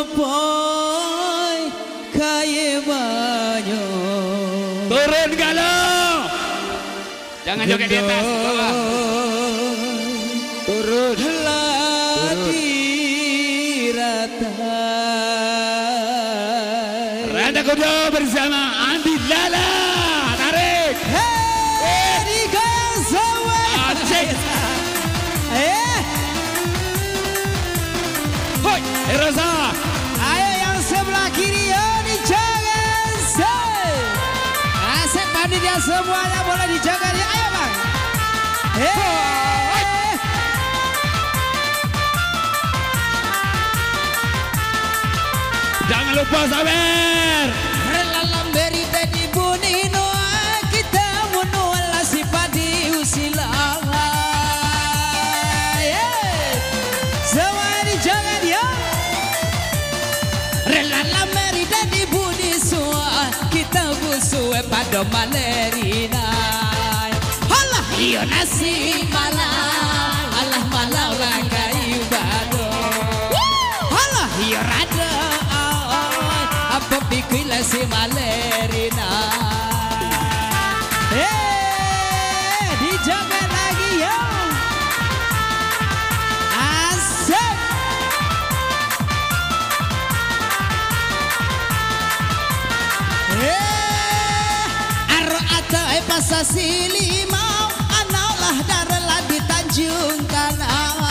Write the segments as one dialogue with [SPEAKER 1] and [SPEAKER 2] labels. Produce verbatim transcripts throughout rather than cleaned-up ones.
[SPEAKER 1] poy kaya banyak.
[SPEAKER 2] Turun galau. Jangan joget di atas, bawah. Turun.
[SPEAKER 1] Lagi rata.
[SPEAKER 2] Rada Kudo bersama Andi Lala. Tarik.
[SPEAKER 1] Hey, digoyang semua.
[SPEAKER 2] Acik.
[SPEAKER 1] Eh,
[SPEAKER 2] Hoi, Rosa.
[SPEAKER 1] ayo yang sebelah kiri, yo dijaga. Say. Asik panitia semuanya boleh dijaga ya, ayo bang. Eh,
[SPEAKER 2] Jangan lupa sabar.
[SPEAKER 1] relalam beri tadi bunino kita menolak si padi usilang. Semua dijaga dia. Relalam beri tadi buni suah kita busue pada malerina. Halah iyo nasi malam, alah malam rakai bado. Halah iyo rada. Apa pikirlah si malerina. Eh, dijaga lagi yo. Asik. Eh, aro atai pasasi limau, analah darlah di Tanjung Tanah.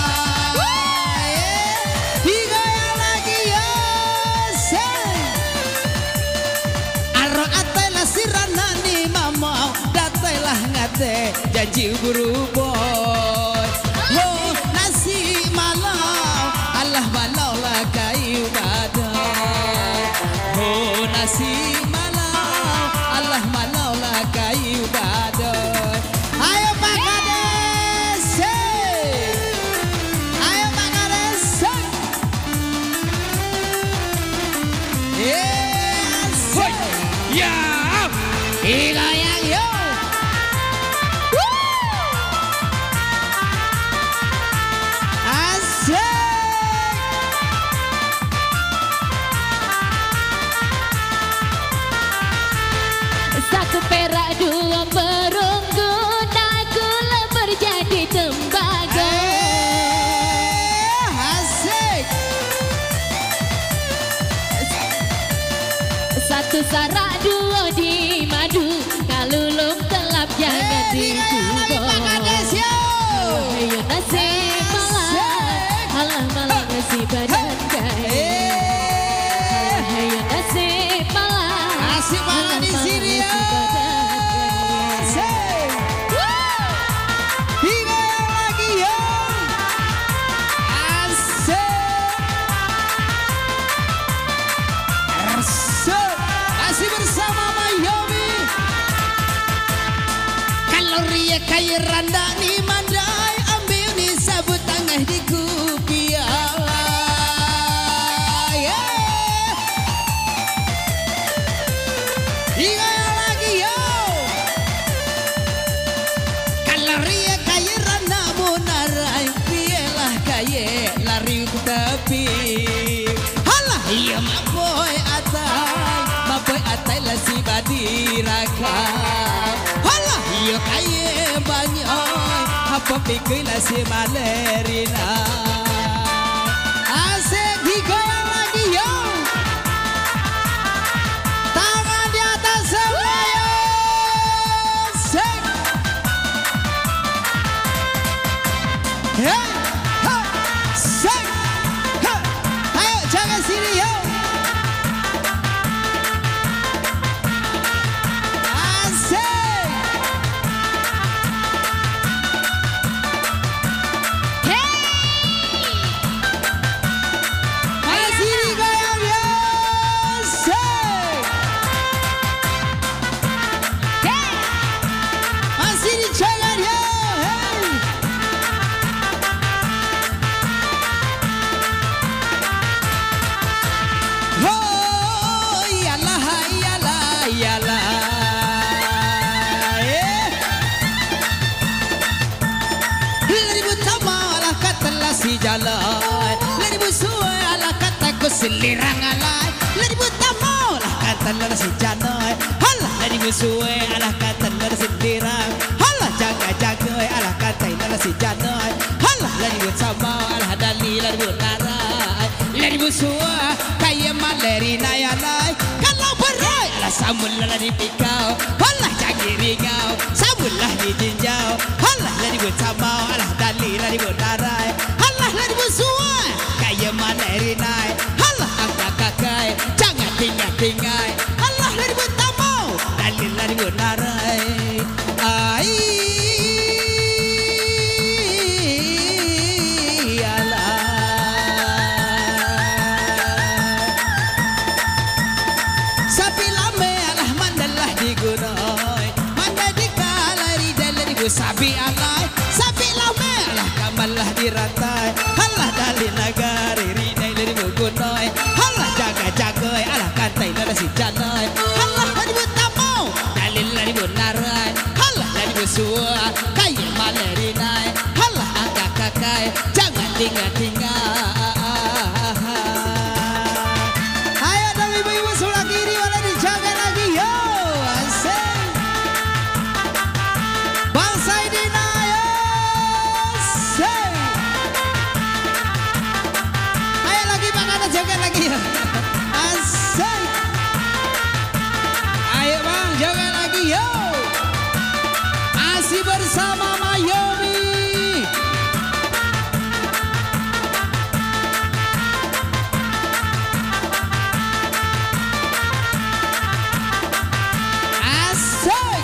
[SPEAKER 1] Janji berubah. Oh nasi malam, alah malam lah kayu badan. Oh nasi malam, alah malam lah kayu badan. Ayo Pak Kades, ayo Pak Kades. Yes.
[SPEAKER 2] Hoi. Ya.
[SPEAKER 1] Digoyang yo.
[SPEAKER 3] Satu perak dua perunggu, nak gula berjadi tembaga.
[SPEAKER 1] Eh, asik.
[SPEAKER 3] Satu sarak dua di madu, kalau lum telap jangan dicoba. Ayo nasi malam, alah malam nasi badan kaya. Ayo nasi malam,
[SPEAKER 1] Nasi malam di sini ya. Asik. Digoyang lagi ya. Asik. Asik. Masih bersama Mayomi. Kalau ria kaya randa ni mandai, ambil ni sabut tangah di kupiah. Digoyang lagi yo. Kalau ria kaya randa munarai, biarlah kaya lari ke tepi. Halah iya maboy atai, maboy atai lah si badi raka. Halah iya kaya banyak, apa pikirlah si malerina. Asik digoyang lagi yo. Tangan di atas semua yo. Asik. Hey, hey, asik. Hey. Ayo jaga sini yo. Asik. Masih digoyang yo. Asik. Masih dijaga yo. Hey. Oh, yalah, yalah, yalah. Eh. Lari butama ala kata la si jalan, lari busua ala kata kus selirang alai lari butamo lah kata lar si janoi halah lari musuhe alah kata lar selirang halah jaga jaga alah kata lar si janoi halah lari butamo alah dali lari butarai lari musuhe kaya maleri nayalai kalau berai alah samul lari pikau halah jagiri kau samul lah di jinjau halah lari butamo alah dali lari butarai halah lari musuhe kaya maleri nai halah angkat kakai jangan tinggal tinggal Allah lari butamo dali lari butarai ai sabi alai sabi lame lah kamalah diratai halah dali nagari rinai dari bugunoi halah jaga jaga alah kantai lara si janoi halah dari butamo dali lari bunarai halah dari busua kaya maleri nai halah angkat kakai jangan tinggal tinggal ayo dan ibu-ibu sebelah kiri boleh dijaga lagi yo asik joget lagi ya. Asik. Ayo bang, joget lagi yo. Masih bersama Mayomi. Asik.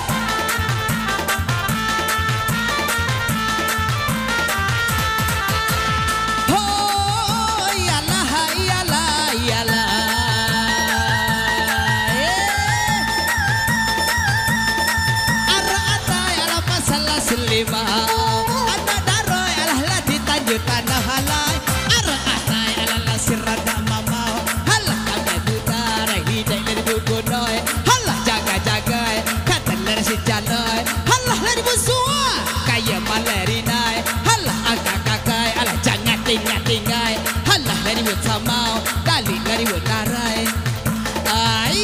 [SPEAKER 1] Ada daroi alah lah ditanjut tanah halai arah atai alah lah sirada mamau halah kami dutarai hidai dari bugunoi halah jaga jaga kata lar si janoi halah lari busua kaya maleri nai halah angkat kakai alah jangan tinggal tinggal halah lari butamau dali lari bunarai ai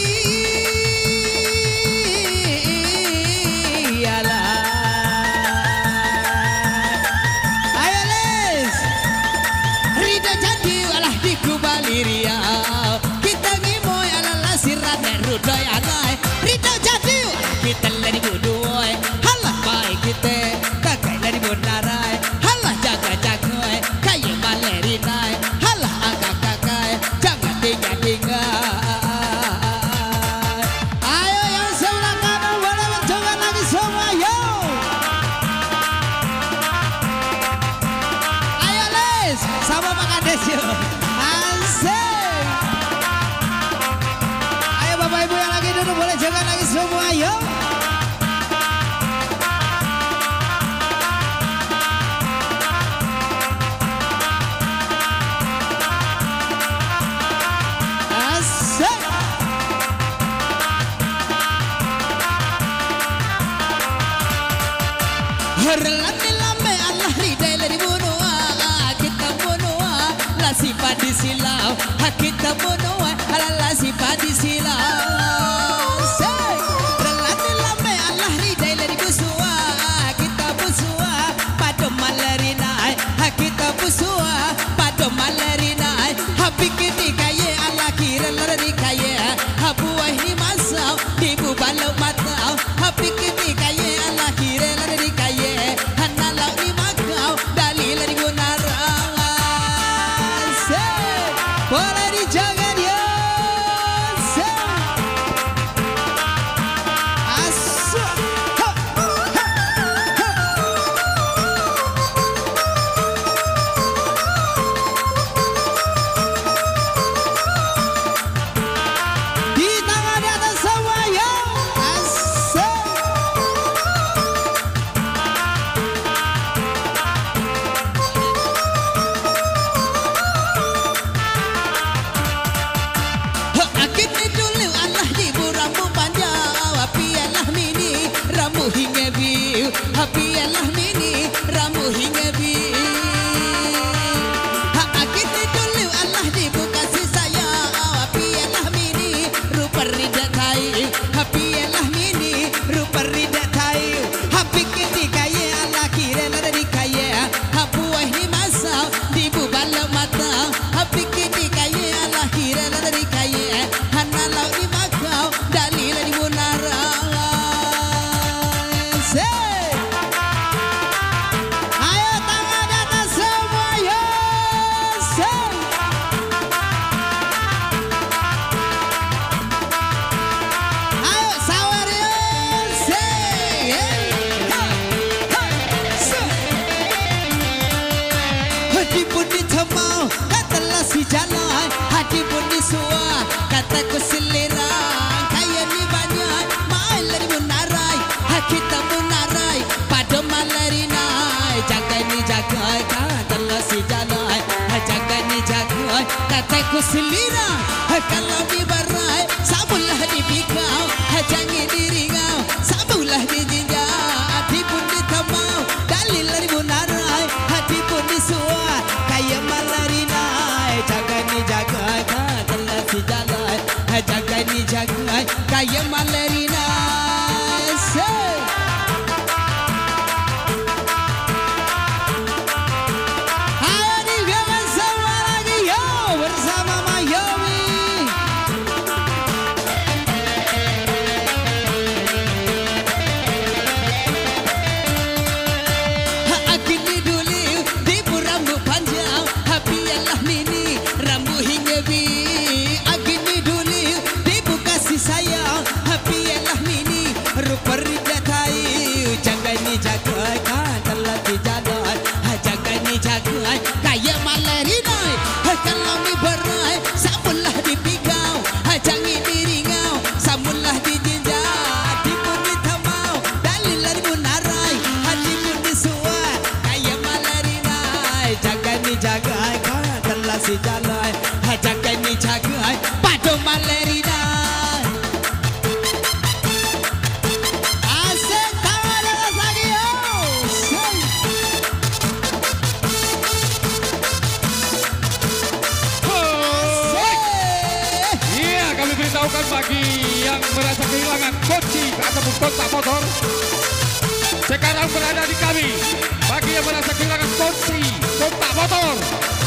[SPEAKER 1] Riau kita ngimoy alala sirat nerudoy alay Rito jadi kita lari budoy halah baik kita kakai lari bunarai halah jaga jagoy kaya maleri nai halah angkat kakai jangan tinggal tinggal ayo yang sebelah kanan boleh mencoba lagi semua yo ayo les sama Pak Kades yo. Ayo bapak ibu yang lagi duduk boleh jaga lagi semua yuk. Asik. Horlani lame Allah ridai dari bunua kita bunua la sifat disilau hak kita bunua ala sifat disilau say relati lame Allah ridai dari busua kita busua pada maleri nai hak kita busua pada maleri nai habi kita kaya Allah kira lari kaya habu ini masau di bubalau matau habi kita kaya Allah kira lari kaya hanalau di makau dalil dari gunara say boleh dijaga dia. Hapialah mini ramu hingga bi hak kita dulu Allah dibuka sisi jagai kataku selira kalau dibarai sabulah dipikau jangan diringau sabulah dijinjau hati pun ditamau dalil ribu narai hati pun disuai kaya malarinai jaga ni jaga katalah si jagai jaga ni jaga kaya malarinai say kaya malarinai kalau ni berai sabulah dipikau jangan diringau sabulah dijinjau hati pun ditamau dalil ribu narai hati pun disuai kaya malarinai jaga ni jaga katalah si jalai jaga ni jaga padu malarinai
[SPEAKER 2] beritahukan bagi yang merasa kehilangan kunci ataupun kontak motor sekarang berada di kami. Bagi yang merasa kehilangan kunci kontak motor,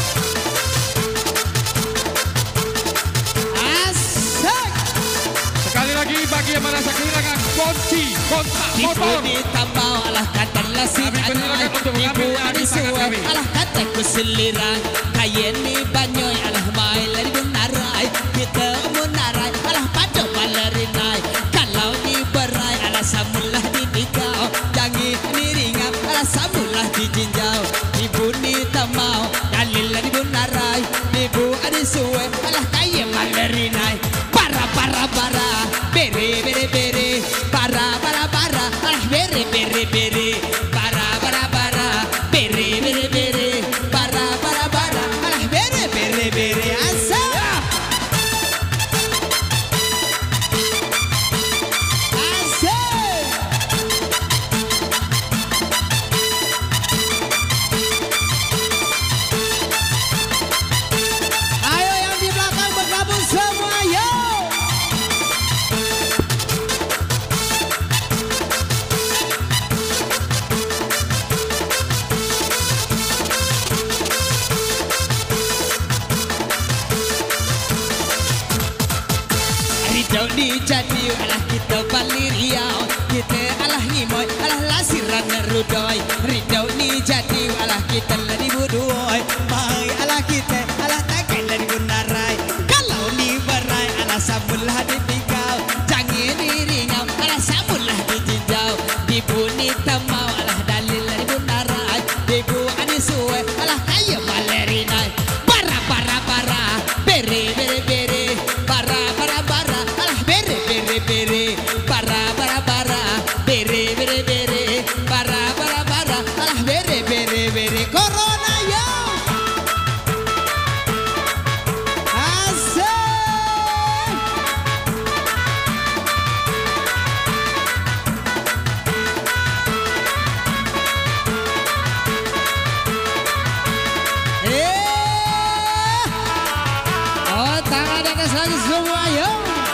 [SPEAKER 1] asik.
[SPEAKER 2] Sekali lagi bagi yang merasa kehilangan kunci kontak motor,
[SPEAKER 1] ditambah alah katalah si
[SPEAKER 2] anak untuk mengambilnya di tangan kami.
[SPEAKER 1] Alah kataku selera kaya ni banyoy alah main lari benarai kita menarai alah pada malerinai kalau diberai alah samulah didikau jangan diringau alah samulah dijinjau ibu ni tamau dalil lari benarai ibu ada suwe alah kaya malerinai para para para bere bere bere para para para alah bere bere bere para para para bere bere bere para para para alah bere bere bere asa asa ayo yang di belakang bergabung semua yo. Ridau dijadi alah kita balik riau kita alah ngimoy alah lasiran nerudoi ridau ni jadi alah kita lari budoi mai alah kita alah takkan lari bunarai kalau ni berai alah sabulah dipikau jangan diringau alah sabulah dijinjau dibuni tamau alah dalil lari bunarai dibu anisuwe alah kaya malerinai para para para bere bere bere para para para alah bere bere bere para para para bere bere bere para para para alah bere bere bere corona yo asik eh oh tangan di atas lagi semua yo.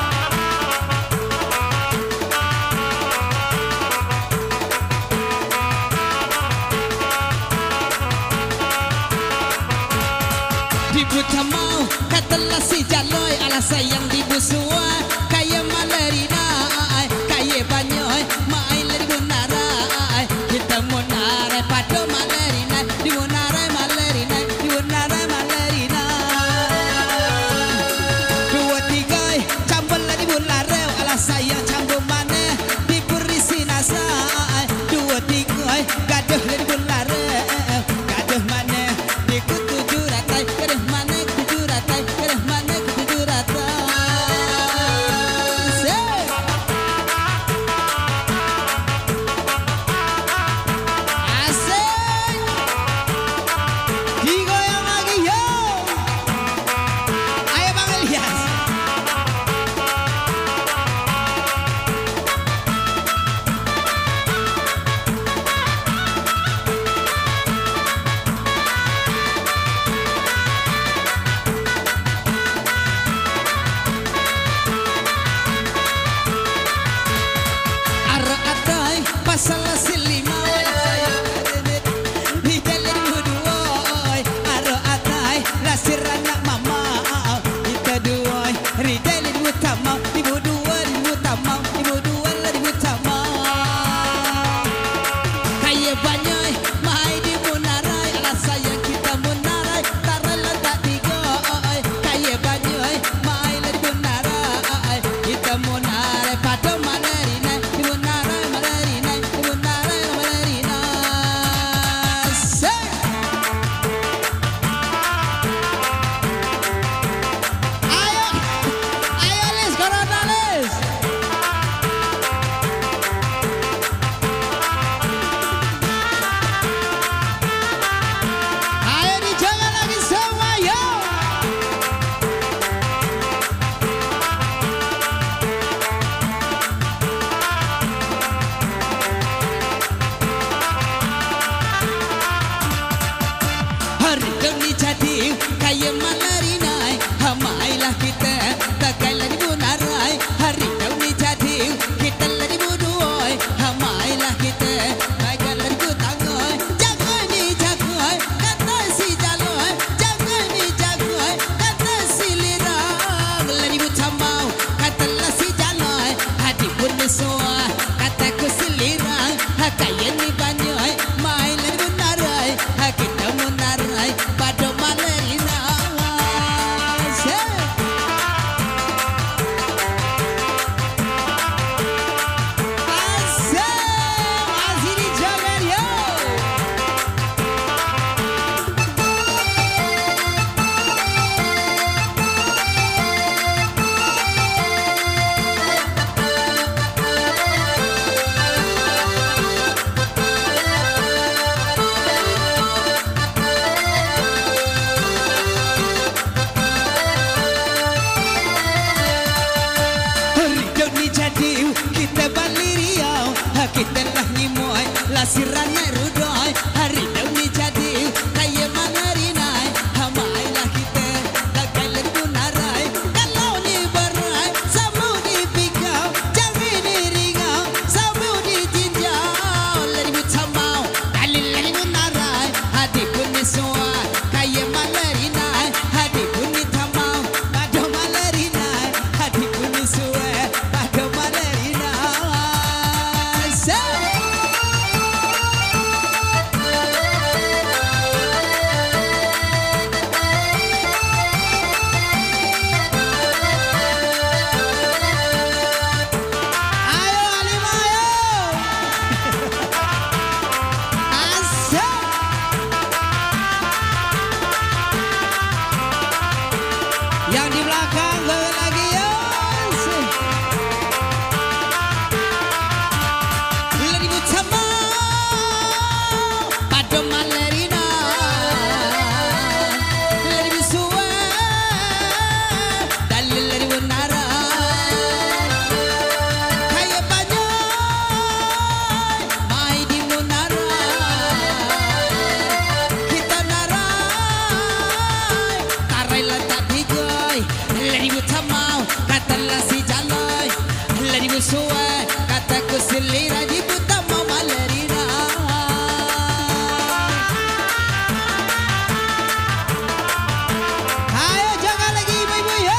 [SPEAKER 1] Dibu tamau katalah si jaloi alah sayang dibu suai kaya malarinai kaya banyoy main lari bunarai kita munarai pada malarinai di munarai malarinai di munarai malarinai dua tiga campur lari bunarai alah sayang campur mana diberi sinasai dua tiga gaduh lari bunarai gaduh mana dikut tujuh ratai gaduh mana tujuh ratai gaduh mana tujuh ratai Masirana rudoi hari dauni jadi kaya manarinai hamailah kita lagai lembu narai kalau ni berai samu dipikau jangan diringau samu ditinjau lari butamau dalil lari narai hadi pun niswa kaya manarinai hadi pun nitamau pada manarinai hadi pun niswa pada manarinai yang di belakang goyang lagi yo. Lari bersama pada malerina, lari bersua dalil lari menara. Kaya banyak mai di menara, kita narai tarai lantak digoy. Lari butamau katalah si jalai, lari bersua kataku selera di butamau malerina. Ayo jangan lagi ibu-ibu yo.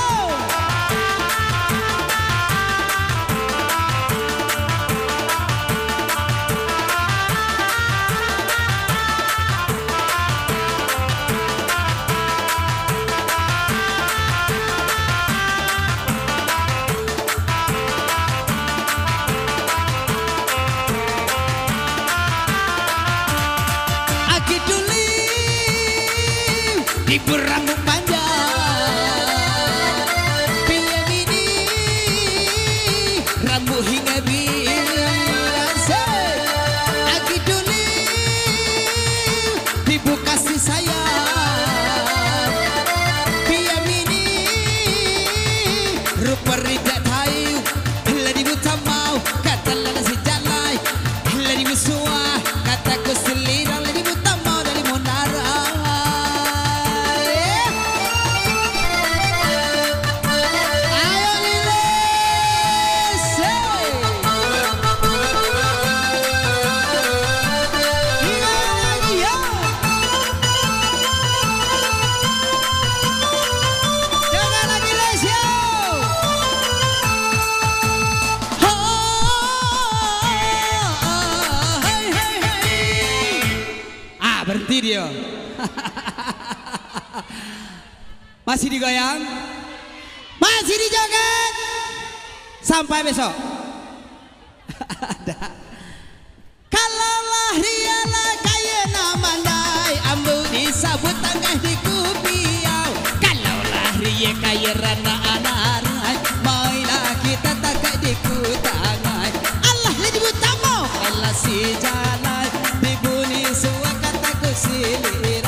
[SPEAKER 1] Aki duli ibu rambut panjang pilih ini rambut hingga biasa. Aki duli ibu kasih sayang pilih ini rupa ridak tayu lari butamau katalah si jalai lari bersua kataku selera lari butamau dari menara. Ayo lilis Ingat lagi ya. Jangan lagi les yo. Ah, berhenti dia. Masih digoyang, masih dijoget sampai besok. Kalaulah rialah kaya namandai, ambu disabut tangah di kupiau. Kalaulah ria kaya rana anarai, mailah kita takak di kutangai. Allah lagi butamu, Allah si jalan, dibuni suwa kataku selera.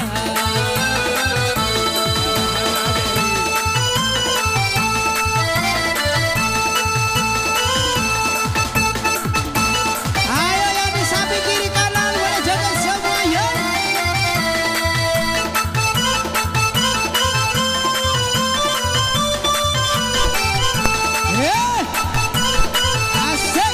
[SPEAKER 1] Ayo yang di samping kiri kanan boleh joget semua yo. Yeah. Asik.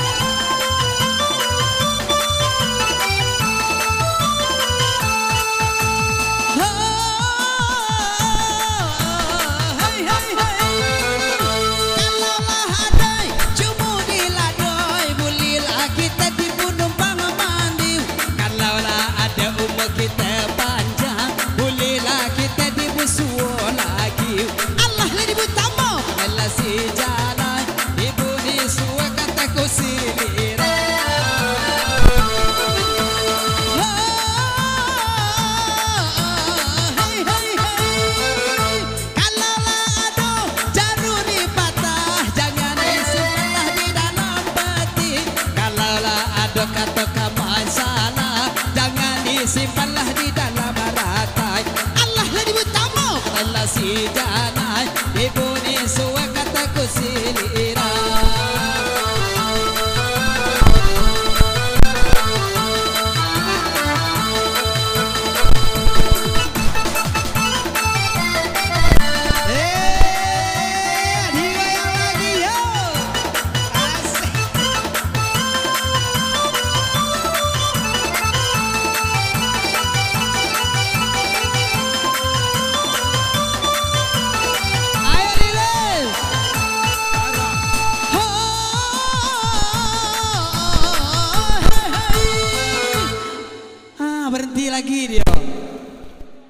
[SPEAKER 1] simpanlah di dalam ratai. Allah lebih utama Allah si jalan dibuni suwa kataku silira.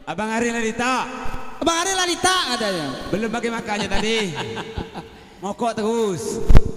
[SPEAKER 4] Abang Ari Lalita.
[SPEAKER 1] Abang Ari Lalita katanya.
[SPEAKER 4] Belum bagi makannya tadi. Mokok terus.